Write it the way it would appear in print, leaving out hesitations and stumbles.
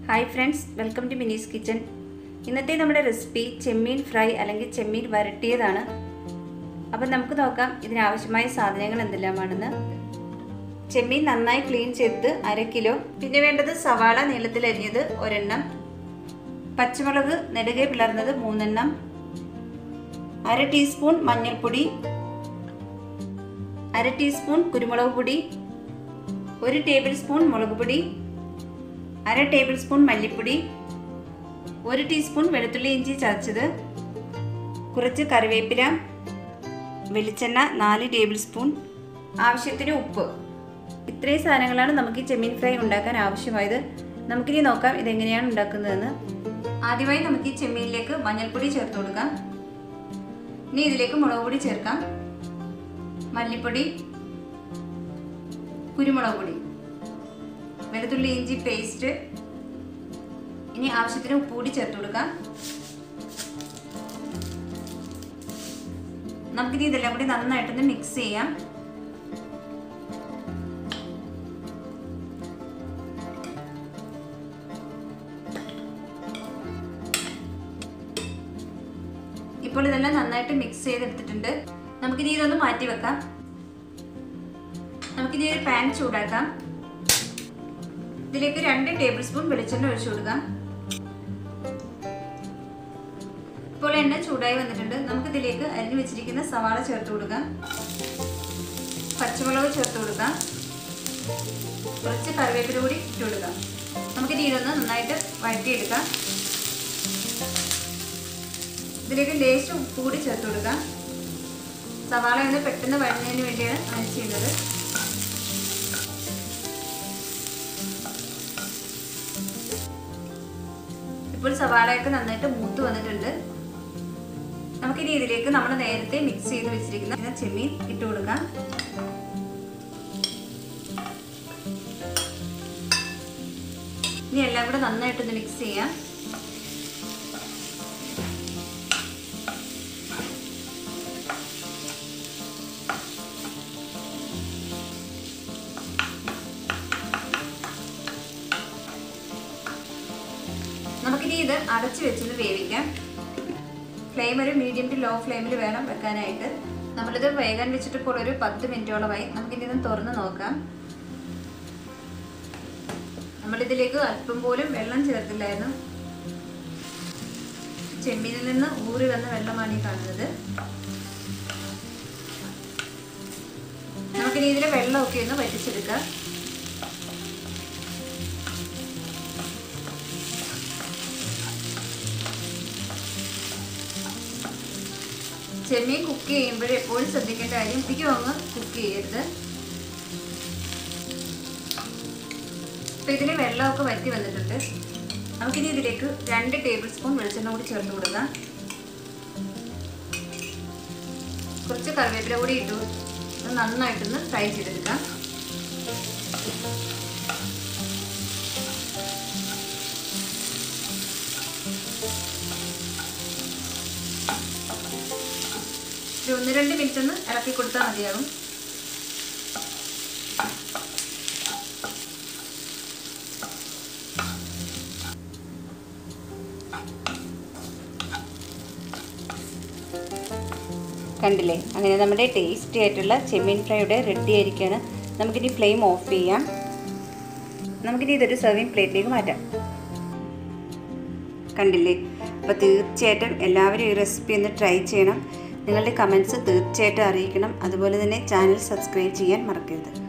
Hi friends, welcome to Minnie's Kitchen. ഇന്നത്തെ നമ്മുടെ recipe ചെമ്മീൻ fry അല്ലെങ്കിൽ ചെമ്മീൻ വരട്ടിയതാണ്. അപ്പോൾ നമുക്ക് നോക്കാം ഇതിന് ആവശ്യമായ സാധനങ്ങൾ എന്തെല്ലാമാണെന്ന്. ചെമ്മീൻ നന്നായി ക്ലീൻ ചെയ്ത് 1/2 കിലോ. പിന്നെ വേണ്ടത് സവാള നീളത്തിൽ അരിഞ്ഞത് 1 എണ്ണം, പച്ചമുളക് നെടുകെ പിളർന്നത് 3 എണ്ണം, 1/2 ടീസ്പൂൺ മഞ്ഞൾപ്പൊടി, 1/2 ടീസ്പൂൺ കുരുമുളക് പൊടി, 1 ടേബിൾ സ്പൂൺ മുളക് പൊടി, 1/2 ടേബിൾ സ്പൂൺ മല്ലിപ്പൊടി, 1 ടീസ്പൂൺ വെളുത്തുള്ളി ഇഞ്ചി ചതച്ചത്, കുറച്ച് കറിവേപ്പില, വെളിച്ചെണ്ണ 4 ടേബിൾ സ്പൂൺ, ആവശ്യത്തിന് ഉപ്പ്. ഇത്രയും സാധനങ്ങളാണ് നമുക്ക് ഈ ചെമ്മീൻ ഫ്രൈ ഉണ്ടാക്കാൻ ആവശ്യമായത്. നമുക്കിനി നോക്കാം ഇതെങ്ങനെയാണ് ഉണ്ടാക്കുന്നതെന്ന്. ആദ്യമായി നമുക്ക് ഈ ചെമ്മീനിലേക്ക് മഞ്ഞൾപ്പൊടി ചേർത്ത് കൊടുക്കാം. ഇനി ഇതിലേക്ക് മുളക് പൊടി ചേർക്കാം, മല്ലിപ്പൊടി, കുരുമുളക് പൊടി, വെളുത്തുള്ളി ഇഞ്ചി പേസ്റ്റ്. ഇനി ആവശ്യത്തിന് ഉപ്പ് കൂടി ചേർത്ത് കൊടുക്കാം. നമുക്കിനി ഇതെല്ലാം കൂടി നന്നായിട്ടൊന്ന് മിക്സ് ചെയ്യാം. ഇപ്പോൾ ഇതെല്ലാം നന്നായിട്ട് മിക്സ് ചെയ്തെടുത്തിട്ടുണ്ട്. നമുക്കിനി ഇതൊന്ന് മാറ്റി വെക്കാം. നമുക്കിനി ഒരു പാൻ ചൂടാക്കാം. ഇതിലേക്ക് 2 ടേബിൾ സ്പൂൺ വെളിച്ചെണ്ണ ഒഴിച്ചു കൊടുക്കാം. ഇപ്പോൾ എണ്ണ ചൂടായി വന്നിട്ടുണ്ട്. നമുക്ക് ഇതിലേക്ക് അരിഞ്ഞു വെച്ചിരിക്കുന്ന സവാള ചേർത്ത് കൊടുക്കാം, പച്ചമുളക് ചേർത്ത് കൊടുക്കാം, കുറച്ച് കറിവേപ്പില കൂടി ഇട്ട് കൊടുക്കാം. നമുക്കിനി ഇതൊന്ന് നന്നായിട്ട് വഴറ്റിയെടുക്കാം. ഇതിലേക്ക് ലേശം ഉപ്പ് കൂടി ചേർത്ത് കൊടുക്കാം. സവാള ഒന്ന് പെട്ടെന്ന് വഴഞ്ഞതിന് വേണ്ടിയാണ് അങ്ങനെ ചെയ്യുന്നത്. ഇപ്പോൾ സവാളയൊക്കെ നന്നായിട്ട് മൂത്ത് വന്നിട്ടുണ്ട്. നമുക്കിനി ഇതിലേക്ക് നമ്മൾ നേരത്തെ മിക്സ് ചെയ്ത് വെച്ചിരിക്കുന്ന ചെമ്മീൻ ഇട്ട് കൊടുക്കാം. ഇനി എല്ലാം കൂടെ നന്നായിട്ടൊന്ന് മിക്സ് ചെയ്യാം. നമുക്കിനി ഇത് അടച്ചു വെച്ചൊന്ന് വേവിക്കാം. ഫ്ലെയിം ഒരു മീഡിയം ടു ലോ ഫ്ലെയിമിൽ വേണം വെക്കാനായിട്ട്. നമ്മളിത് വേകാൻ വെച്ചിട്ട് ഇപ്പോൾ ഒരു 10 മിനിറ്റോളമായി. നമുക്കിനി ഇത് തുറന്ന് നോക്കാം. നമ്മളിതിലേക്ക് അല്പം പോലും വെള്ളം ചേർത്തില്ലായിരുന്നു. ചെമ്മീനിൽ നിന്ന് ഊറി വന്ന വെള്ളമാണ് ഈ കാണുന്നത്. നമുക്കിനി ഇതിലെ വെള്ളമൊക്കെ ഒന്ന് വറ്റിച്ചെടുക്കാം. ചെമ്മീൻ കുക്ക് ചെയ്യുമ്പോൾ എപ്പോഴും ശ്രദ്ധിക്കേണ്ട കാര്യം അധികം അങ്ങ് കുക്ക് ചെയ്യരുത്. അപ്പോൾ ഇതിന് വെള്ളമൊക്കെ വറ്റി വന്നിട്ടുണ്ട്. നമുക്കിനി ഇതിലേക്ക് 2 ടേബിൾ സ്പൂൺ വെളിച്ചെണ്ണ കൂടി ചേർത്ത് കൊടുക്കാം. കുറച്ച് കറിവേപ്പില കൂടി ഇട്ടു നന്നായിട്ടൊന്ന് ഫ്രൈ ചെയ്തെടുക്കാം. ഒരു 1-2 മിനിറ്റ് ഒന്ന് ഇളക്കി കൊടുത്താൽ മതിയാകും. കണ്ടില്ലേ, അങ്ങനെ നമ്മുടെ ടേസ്റ്റി ആയിട്ടുള്ള ചെമ്മീൻ ഫ്രൈയുടെ റെഡി ആയിരിക്കുകയാണ്. നമുക്കിനി ഫ്ലെയിം ഓഫ് ചെയ്യാം. നമുക്കിനി ഇതൊരു സെർവിങ് പ്ലേറ്റിലേക്ക് മാറ്റാം. കണ്ടില്ലേ, അപ്പോൾ തീർച്ചയായിട്ടും എല്ലാവരും ഈ റെസിപ്പി ഒന്ന് ട്രൈ ചെയ്യണം. നിങ്ങളുടെ കമൻറ്റ്സ് തീർച്ചയായിട്ടും അറിയിക്കണം. അതുപോലെ തന്നെ ചാനൽ സബ്സ്ക്രൈബ് ചെയ്യാൻ മറക്കരുത്.